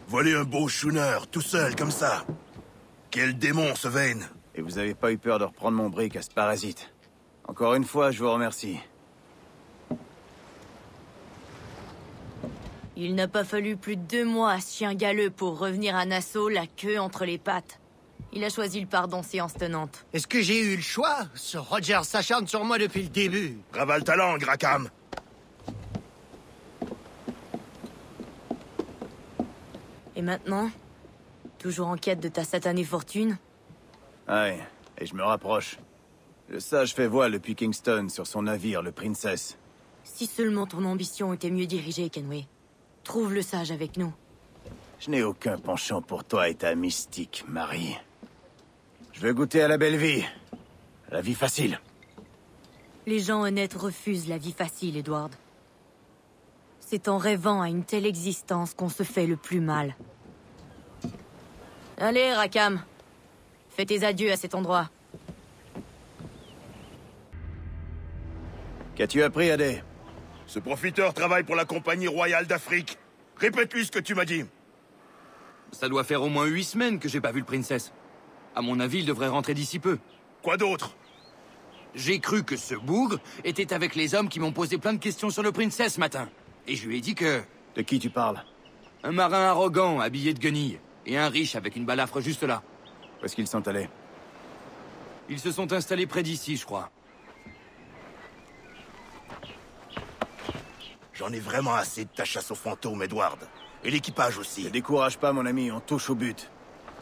Voler un beau schooner, tout seul, comme ça. Quel démon, ce Vayne. Et vous avez pas eu peur de reprendre mon brick à ce parasite. Encore une fois, je vous remercie. Il n'a pas fallu plus de 2 mois à ce chien galeux pour revenir à Nassau, la queue entre les pattes. Il a choisi le pardon séance tenante. Est-ce que j'ai eu le choix? Ce Roger s'acharne sur moi depuis le début. Ravale ta langue, Rackham. Et maintenant? Toujours en quête de ta satanée fortune? Ouais, et je me rapproche. Le sage fait voile depuis Kingston sur son navire, le Princess. Si seulement ton ambition était mieux dirigée, Kenway. Trouve le sage avec nous. Je n'ai aucun penchant pour toi et ta mystique, Marie. Je veux goûter à la belle vie. À la vie facile. Les gens honnêtes refusent la vie facile, Edward. C'est en rêvant à une telle existence qu'on se fait le plus mal. Allez, Rackham. Fais tes adieux à cet endroit. Qu'as-tu appris, Adé? Ce profiteur travaille pour la Compagnie Royale d'Afrique. Répète-lui ce que tu m'as dit. Ça doit faire au moins 8 semaines que j'ai pas vu le Princess. À mon avis, il devrait rentrer d'ici peu. Quoi d'autre? J'ai cru que ce bougre était avec les hommes qui m'ont posé plein de questions sur le Princess ce matin. Et je lui ai dit que... De qui tu parles? Un marin arrogant, habillé de guenilles. Et un riche avec une balafre juste là. Où est-ce qu'ils sont allés? Ils se sont installés près d'ici, je crois. J'en ai vraiment assez de ta chasse aux fantômes, Edward. Et l'équipage aussi. Ne décourage pas, mon ami, on touche au but.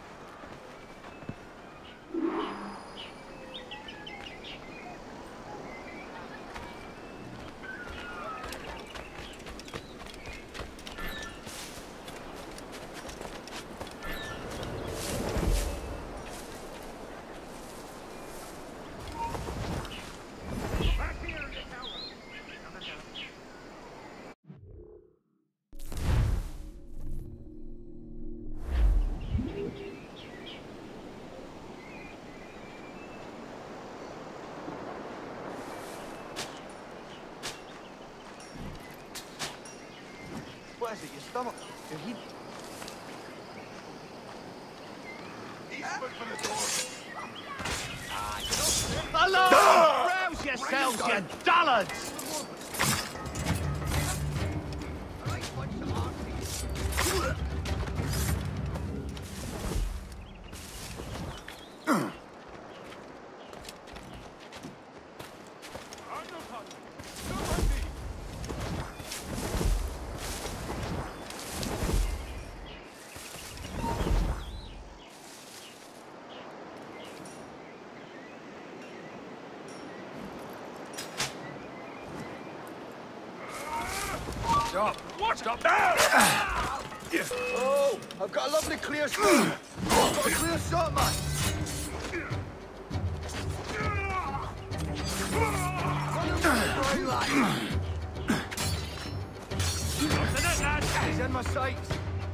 What is it, your stomach? Your heat? Hello! Rouse yourselves, you dullards! Stop! What? Stop now! Oh, I've got a lovely clear shot. I've got a clear shot, man. He's in my sights.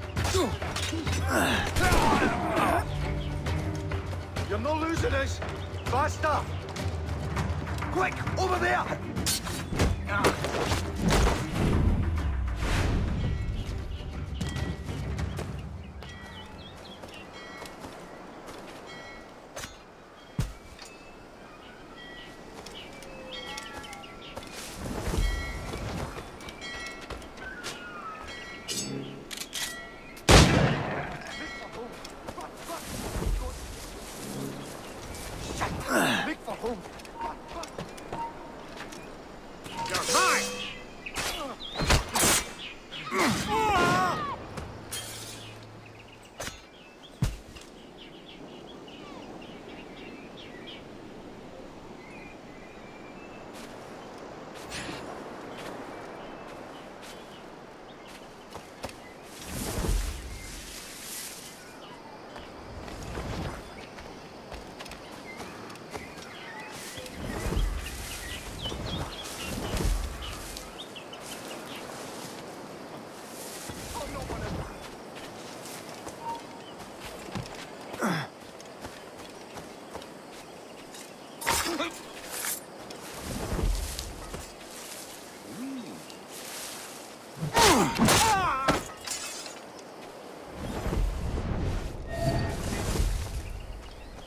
You're not losing this. Faster! Quick, over there! Make for home. You're mine!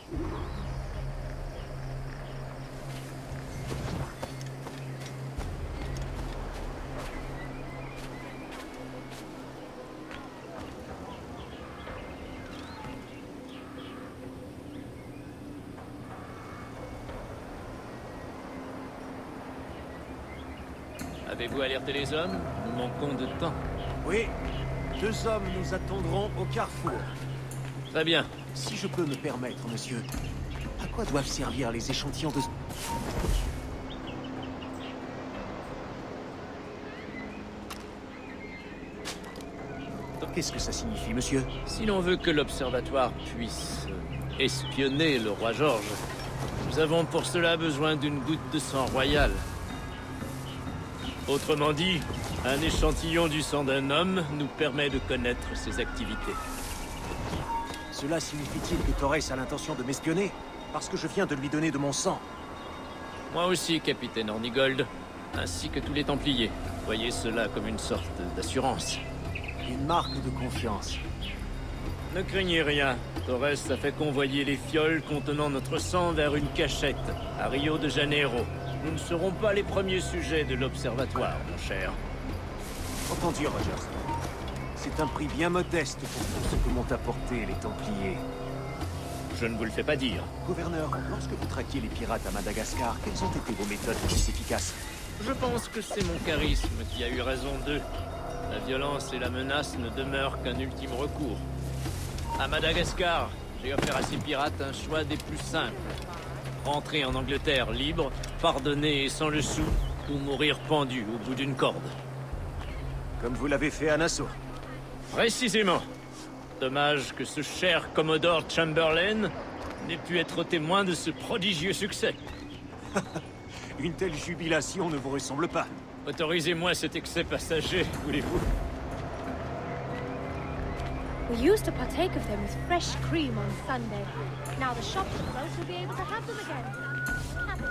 Avez-vous alerté les hommes? Nous manquons de temps. Oui, 2 hommes nous attendront au carrefour. Très bien. Si je peux me permettre, monsieur, à quoi doivent servir les échantillons de... Qu'est-ce que ça signifie, monsieur? Si l'on veut que l'Observatoire puisse espionner le roi George, nous avons pour cela besoin d'une goutte de sang royal. Autrement dit, un échantillon du sang d'un homme nous permet de connaître ses activités. Cela signifie-t-il que Torres a l'intention de m'espionner? Parce que je viens de lui donner de mon sang. Moi aussi, capitaine Hornigold, ainsi que tous les Templiers. Voyez cela comme une sorte d'assurance. Une marque de confiance. Ne craignez rien. Torres a fait convoyer les fioles contenant notre sang vers une cachette, à Rio de Janeiro. Nous ne serons pas les premiers sujets de l'Observatoire, mon cher. Entendu, Rogers. C'est un prix bien modeste pour tout ce que m'ont apporté les Templiers. Je ne vous le fais pas dire. Gouverneur, lorsque vous traquiez les pirates à Madagascar, quelles ont été vos méthodes les plus efficaces? Je pense que c'est mon charisme qui a eu raison d'eux. La violence et la menace ne demeurent qu'un ultime recours. À Madagascar, j'ai offert à ces pirates un choix des plus simples. Rentrer en Angleterre libre, pardonner et sans le sou, ou mourir pendu au bout d'une corde. Comme vous l'avez fait à Nassau. Précisément. Dommage que ce cher Commodore Chamberlain n'ait pu être témoin de ce prodigieux succès. Une telle jubilation ne vous ressemble pas. Autorisez-moi cet excès passager, voulez-vous? We used to partake of them with fresh cream on Sunday. Now the shops are closed, we'll be able to have them again.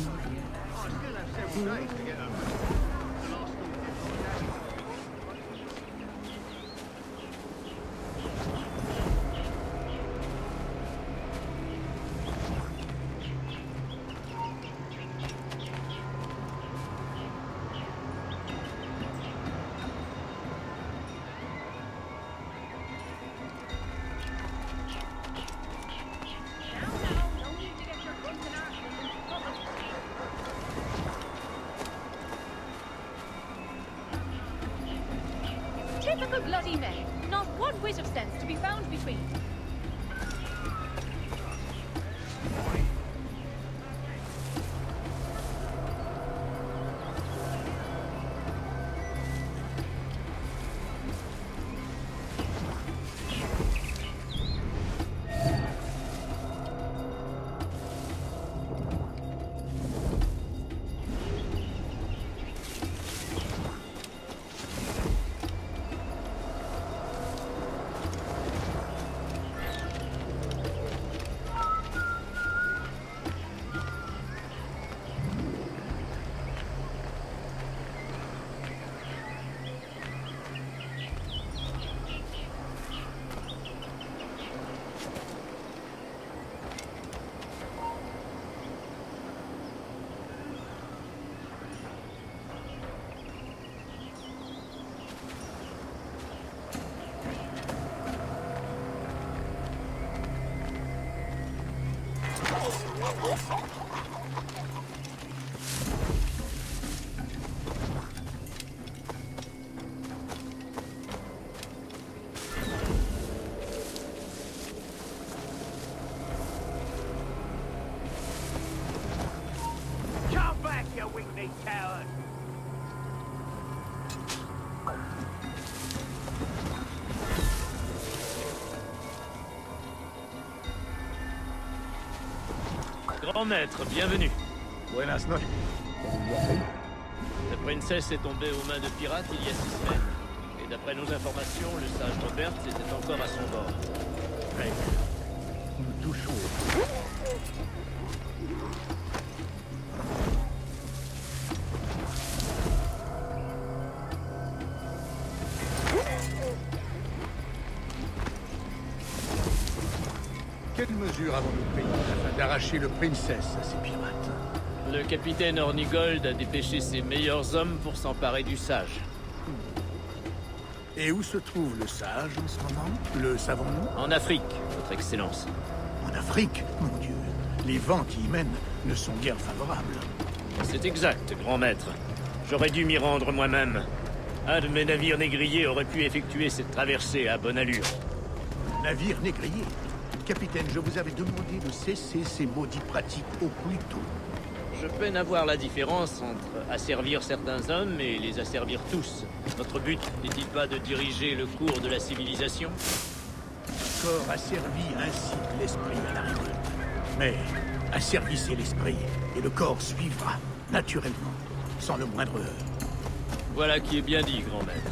Typical bloody men. Not one whit of sense to be found between. Come back, you weak-kneed coward! Grand maître, bienvenue. Buenas noches. La princesse est tombée aux mains de pirates il y a 6 semaines. Et d'après nos informations, le sage Robert était encore à son bord. Mec, nous touchons. Quelle mesures avons-nous pris afin d'arracher le Princess à ces pirates? Le capitaine Hornigold a dépêché ses meilleurs hommes pour s'emparer du sage. Et où se trouve le sage en ce moment? Le savons-nous? En Afrique, votre excellence. En Afrique, mon Dieu. Les vents qui y mènent ne sont guère favorables. C'est exact, grand maître. J'aurais dû m'y rendre moi-même. Un de mes navires négriers aurait pu effectuer cette traversée à bonne allure. Navire négrier. Capitaine, je vous avais demandé de cesser ces maudites pratiques au plus tôt. Je peine à voir la différence entre asservir certains hommes et les asservir tous. Notre but n'est-il pas de diriger le cours de la civilisation? Le corps asservi incite l'esprit à la révolte. Mais asservissez l'esprit, et le corps suivra, naturellement, sans le moindre heurt. Voilà qui est bien dit, grand maître.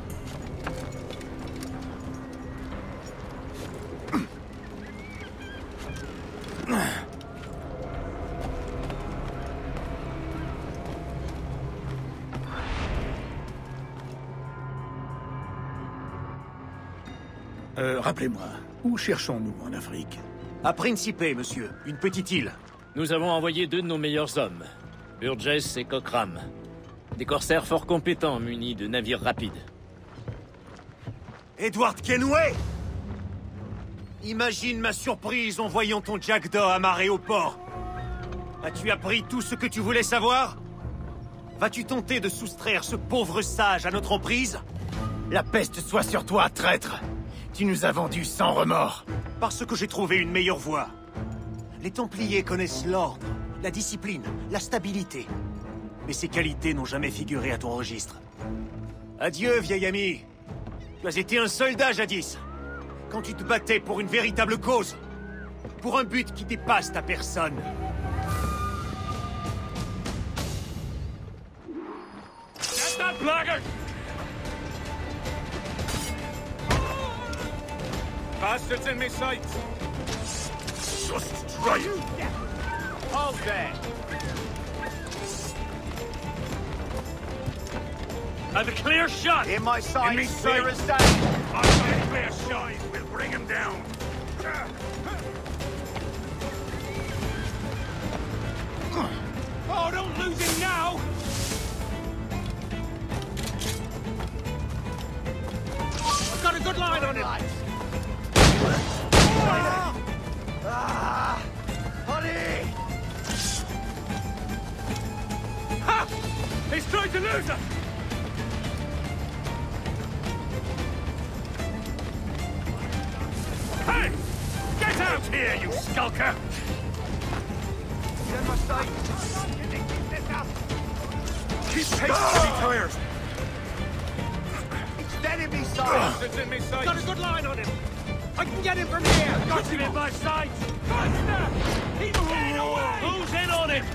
Rappelez-moi, où cherchons-nous en Afrique? À Principe, monsieur. Une petite île. Nous avons envoyé 2 de nos meilleurs hommes, Burgess et Cockram. Des corsaires fort compétents munis de navires rapides. Edward Kenway! Imagine ma surprise en voyant ton Jackdaw amarré au port. As-tu appris tout ce que tu voulais savoir? Vas-tu tenter de soustraire ce pauvre sage à notre emprise? La peste soit sur toi, traître! Tu nous as vendus sans remords. Parce que j'ai trouvé une meilleure voie. Les Templiers connaissent l'ordre, la discipline, la stabilité. Mais ces qualités n'ont jamais figuré à ton registre. Adieu, vieil ami. Tu as été un soldat jadis. Quand tu te battais pour une véritable cause. Pour un but qui dépasse ta personne. Bastards in my sights! Just try it! Hold there! Have a clear shot! In my sights, In me clear sights. as day! I'll get a clear shot. We'll bring him down. Oh, don't lose him now! I've got a good line on him! Honey! Ha! He's trying to lose us! Hey! Get out here, you skulker! In my sight! Keep pace, heavy tires! It's dead in me sight! It's in me sight! Got a good line on him! I can get him from here! Got him in my sight! Faster! He's getting away! Who's in on it?